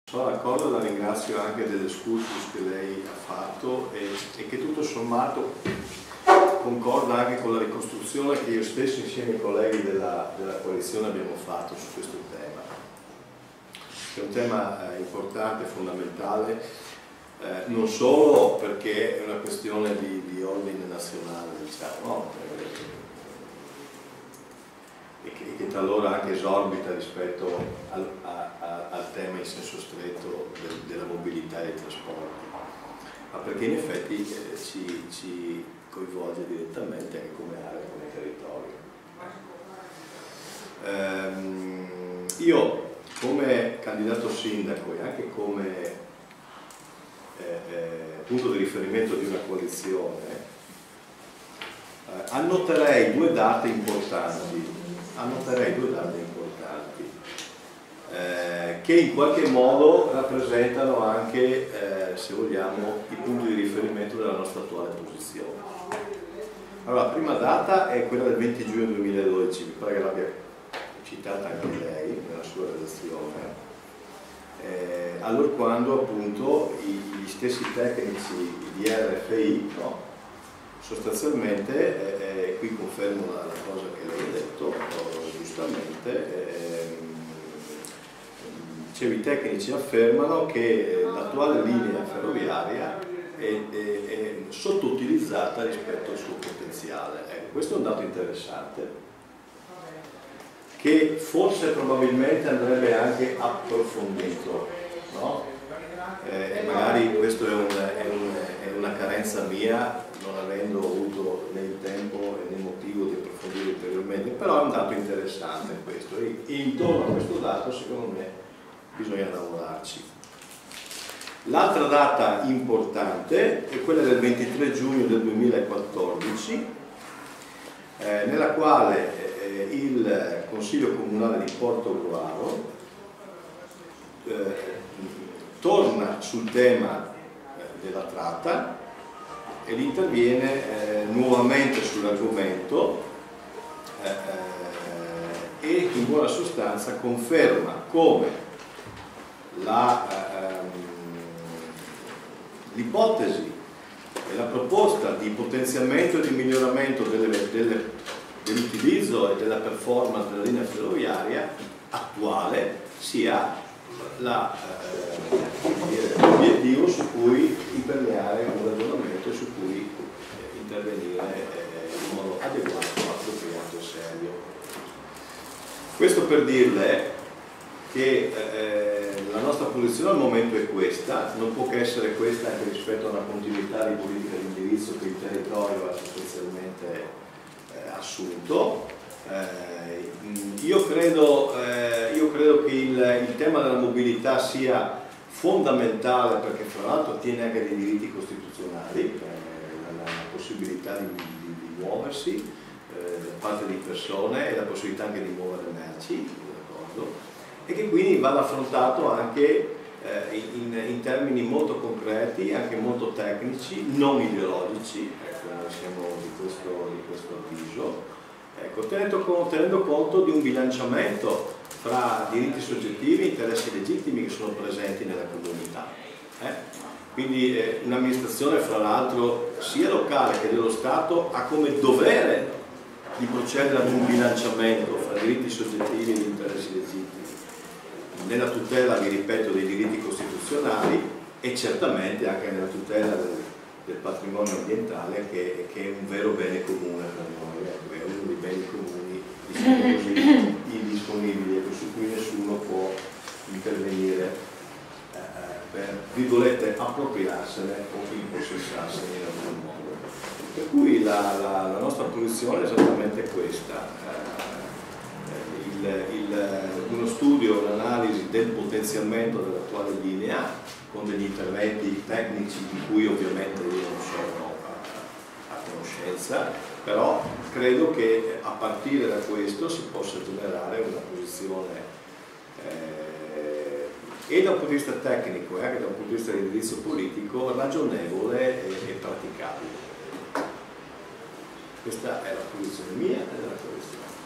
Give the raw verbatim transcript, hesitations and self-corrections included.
Sono d'accordo, la ringrazio anche dell'escursus che lei ha fatto e, e che tutto sommato concorda anche con la ricostruzione che io stesso insieme ai colleghi della, della coalizione abbiamo fatto su questo tema. È un tema eh, importante, fondamentale, eh, non solo perché è una questione di, di ordine nazionale, diciamo, no? E che, che talora anche esorbita rispetto al, a, a, al tema in senso stretto del, della mobilità e dei trasporti, ma perché in effetti eh, ci, ci coinvolge direttamente anche come area, come territorio. Ehm, io come candidato sindaco e anche come eh, eh, punto di riferimento di una coalizione eh, annoterei due date importanti annoterei due date importanti eh, che in qualche modo rappresentano anche, eh, se vogliamo, i punti di riferimento della nostra attuale posizione. Allora, la prima data è quella del venti giugno duemiladodici, mi pare che l'abbia citata anche lei nella sua relazione, eh, allora quando appunto gli stessi tecnici di R F I, no? Sostanzialmente, eh, qui confermo la, la cosa che lei ha detto, giustamente, eh, cioè, i tecnici affermano che l'attuale linea ferroviaria è, è, è sottoutilizzata rispetto al suo potenziale. Ecco, questo è un dato interessante, che forse probabilmente andrebbe anche approfondito, no? Eh, magari questo è, un, è, un, è una carenza mia, non avendo avuto né il tempo né il motivo di approfondire ulteriormente, però è un dato interessante questo e, e intorno a questo dato secondo me bisogna lavorarci. L'altra data importante è quella del ventitré giugno del duemilaquattordici, eh, nella quale eh, il Consiglio Comunale di Portogruaro eh, torna sul tema eh, della tratta ed interviene eh, nuovamente sull'argomento eh, eh, e in buona sostanza conferma come l'ipotesi ehm, e la proposta di potenziamento e di miglioramento dell'utilizzo e della performance della linea ferroviaria attuale sia l'obiettivo eh, su cui imperniare un ragionamento, su cui eh, intervenire eh, in modo adeguato, appropriato e serio. Questo per dirle che eh, la nostra posizione al momento è questa, non può che essere questa anche rispetto a una continuità di politica di indirizzo che il territorio ha sostanzialmente eh, assunto. Eh, io, credo, eh, io credo che il, il tema della mobilità sia fondamentale perché fra l'altro attiene anche dei diritti costituzionali, eh, la, la possibilità di, di, di muoversi eh, da parte di persone e la possibilità anche di muovere merci, d'accordo? E che quindi va affrontato anche eh, in, in termini molto concreti, anche molto tecnici, non ideologici, ecco, noi siamo di questo, di questo avviso. Ecco, tenendo, tenendo conto di un bilanciamento fra diritti soggettivi e interessi legittimi che sono presenti nella comunità. Eh? Quindi eh, un'amministrazione, fra l'altro, sia locale che dello Stato, ha come dovere di procedere ad un bilanciamento fra diritti soggettivi e interessi legittimi, nella tutela, vi ripeto, dei diritti costituzionali e certamente anche nella tutela del, del patrimonio ambientale che, che è un vero bene comune per noi, ecco, è uno dei beni comuni, diciamo così, indisponibili, su cui nessuno può intervenire eh, per, virgolette, appropriarsene o impossessarsene in alcun modo. Per cui la, la, la nostra posizione è esattamente questa. Eh, Il, il, uno studio, un'analisi del potenziamento dell'attuale linea con degli interventi tecnici di cui ovviamente io non sono a, a conoscenza, però credo che a partire da questo si possa generare una posizione eh, e da un punto di vista tecnico e anche da un punto di vista di indirizzo politico ragionevole e, e praticabile. Questa è la posizione mia e della coalizione.